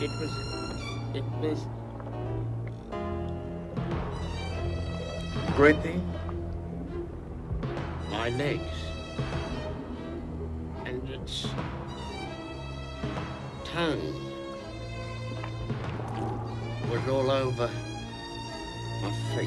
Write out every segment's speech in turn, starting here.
It was gripping my legs, and its tongue was all over my feet.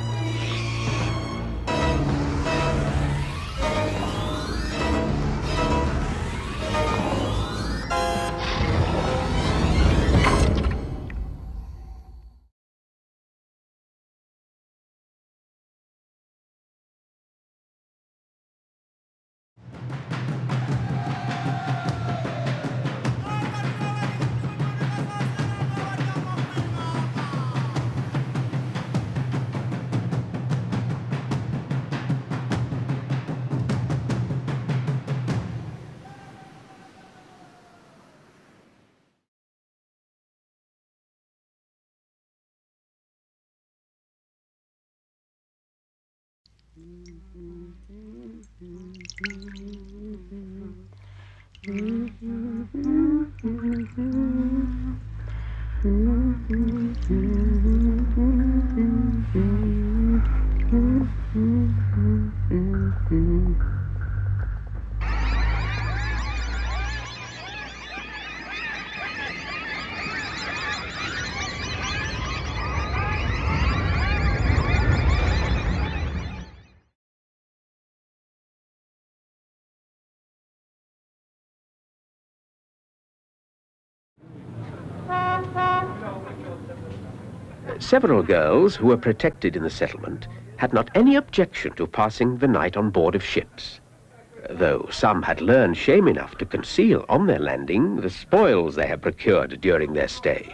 Several girls who were protected in the settlement had not any objection to passing the night on board of ships, though some had learned shame enough to conceal on their landing the spoils they had procured during their stay.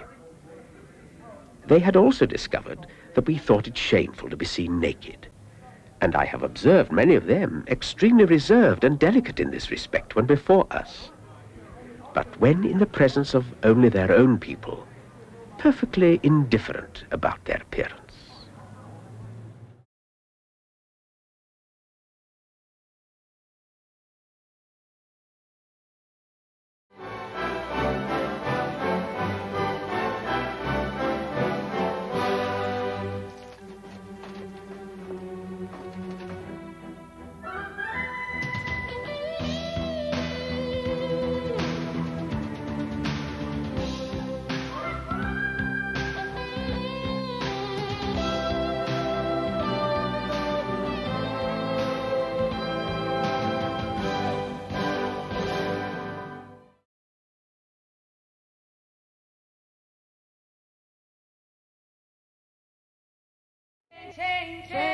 They had also discovered that we thought it shameful to be seen naked, and I have observed many of them extremely reserved and delicate in this respect when before us. But when in the presence of only their own people, perfectly indifferent about their appearance. Change.